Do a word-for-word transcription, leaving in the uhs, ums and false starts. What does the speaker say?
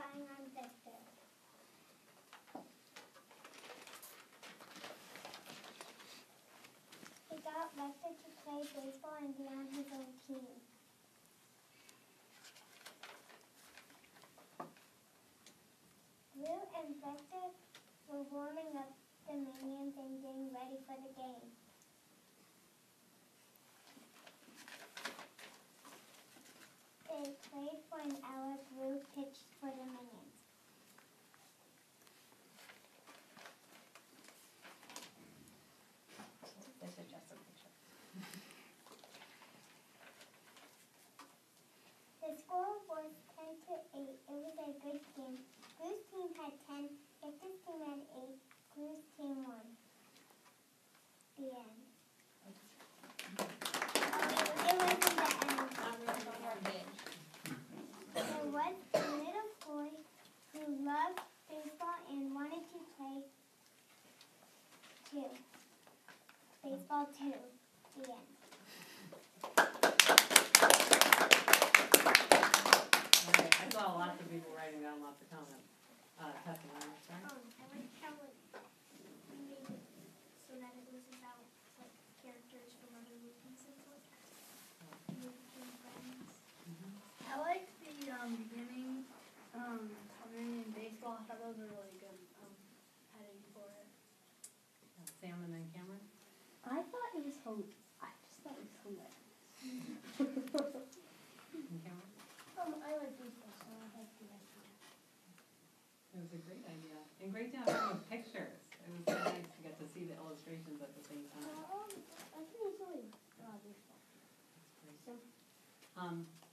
drawing on Victor. He got Victor to play baseball and be on his own team. Blue and Victor were warming up the minions and getting ready for the game. They played for an hour. Blue pitched for the minions. This is just a picture. The score was ten to eight. It was a good game. Blue's team had ten. Victor's team had eight. Blue's team won. The end. It wasn't the end. Not really on our page. There was a little boy who loved baseball and wanted to play too. Baseball too. The end. Okay, I saw lots of people writing down lots of comments. Uh, Tessa, you want to start? Um, I like how it we made it so that it was about like characters from other movies and stuff. Making friends. I like the um, beginning, um, Tommy and baseball. I thought those were really good um, heading for it. Uh, Sam and then Cameron? I thought it was home. I just thought it was hilarious. And Cameron? Um, I like baseball, so I like the idea. It was a great idea. And great to have all those pictures. It was so nice to get to see the illustrations at the same time. Um, I think it's really uh, baseball. That's great. So, Um,